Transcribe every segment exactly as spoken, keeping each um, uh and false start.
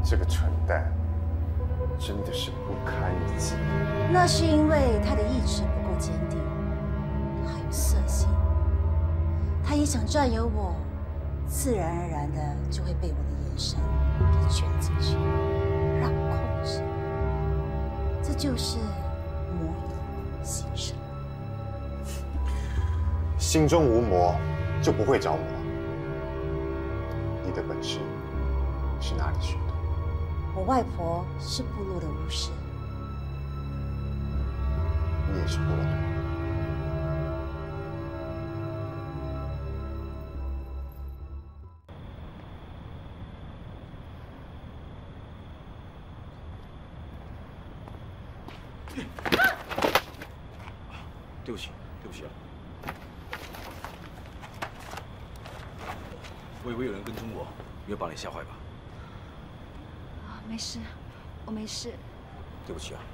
这个蠢蛋真的是不堪一击。 那是因为他的意志不够坚定，还有色心。他也想占有我，自然而然的就会被我的眼神给卷进去，让控制。这就是魔影心生。 心中无魔，就不会着魔。你的本事是哪里学的？ 我外婆是部落的巫师， 你也是部落的人。 对不起，对不起啊！我以为有人跟踪我，没有把你吓坏吧？ 啊，没事，我没事。 对不起啊。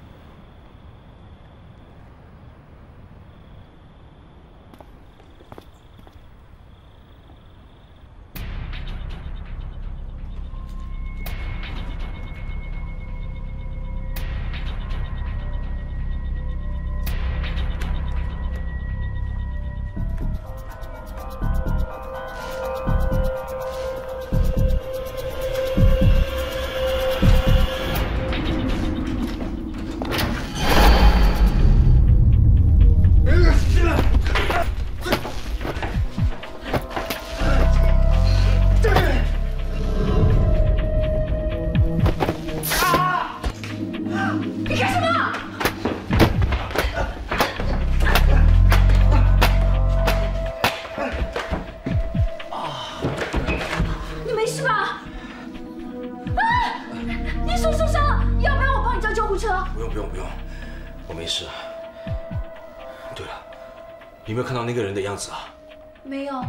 有没有看到那个人的样子啊？ 没有。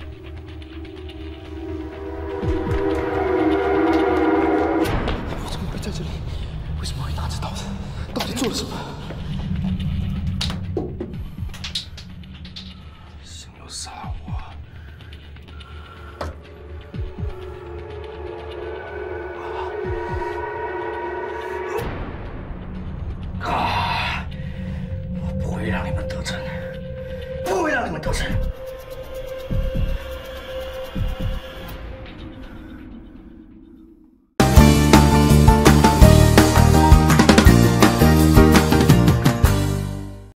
我怎么会在这里？为什么会拿着刀子？到底做了什么？ 想要杀我？啊！我不会让你们得逞。 不会让你们得逞！